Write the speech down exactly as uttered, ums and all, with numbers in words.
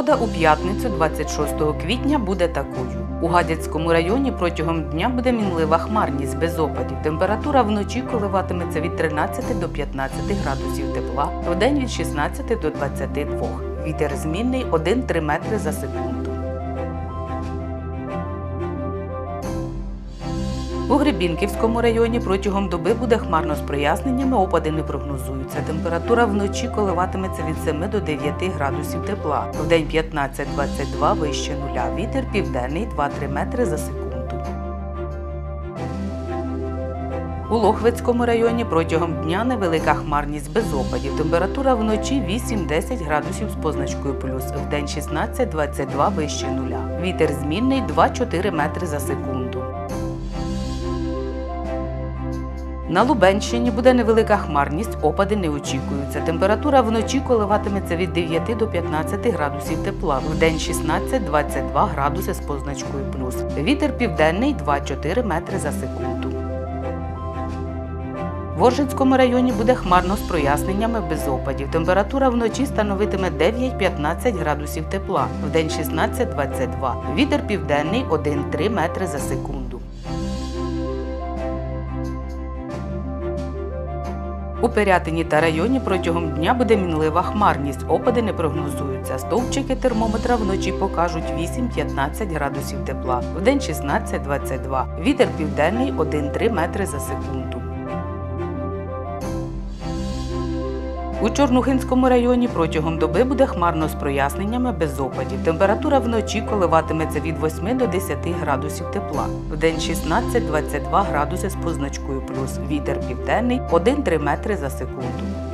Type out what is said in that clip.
Погода у п'ятницю, двадцять шостого квітня, буде такою. У Гадяцькому районі протягом дня буде мінлива хмарність без опадів. Температура вночі коливатиметься від тринадцяти до п'ятнадцяти градусів тепла, вдень від шістнадцяти до двадцяти двох. Вітер змінний один-три метри за секунду. У Гребінківському районі протягом доби буде хмарно з проясненнями, опади не прогнозуються. Температура вночі коливатиметься від семи до дев'яти градусів тепла. Вдень п'ятнадцять-двадцять два вище нуля. Вітер південний два-три метри за секунду. У Лохвицькому районі протягом дня невелика хмарність без опадів. Температура вночі вісім-десять градусів з позначкою плюс. Вдень шістнадцять-двадцять два вище нуля. Вітер змінний два-чотири метри за секунду. На Лубенщині буде невелика хмарність, опади не очікуються. Температура вночі коливатиметься від дев'яти до п'ятнадцяти градусів тепла. Вдень шістнадцять-двадцять два градуси з позначкою плюс. Вітер південний два-чотири метри за секунду. В Оржицькому районі буде хмарно з проясненнями без опадів. Температура вночі становитиме дев'ять-п'ятнадцять градусів тепла. Вдень шістнадцять-двадцять два. Вітер південний один-три метри за секунду. У Пирятині та районі протягом дня буде мінлива хмарність, опади не прогнозуються. Стовпчики термометра вночі покажуть вісім-п'ятнадцять градусів тепла, вдень шістнадцять-двадцять два. Вітер південний один-три метри за секунду. У Чорнухинському районі протягом доби буде хмарно з проясненнями без опадів. Температура вночі коливатиметься від восьми до десяти градусів тепла. Вдень шістнадцять-двадцять два градуси з позначкою плюс. Вітер південний один-три метри за секунду.